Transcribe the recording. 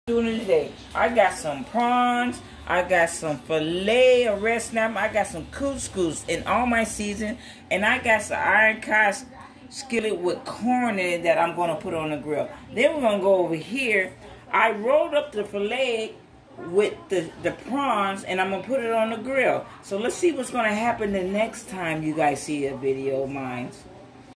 Doing today, I got some prawns, I got some filet of red snapper, I got some couscous in all my season, and I got some iron cast skillet with corn in it that I'm going to put on the grill. Then we're going to go over here. I rolled up the filet with the prawns, and I'm going to put it on the grill. So let's see what's going to happen the next time you guys see a video of mine.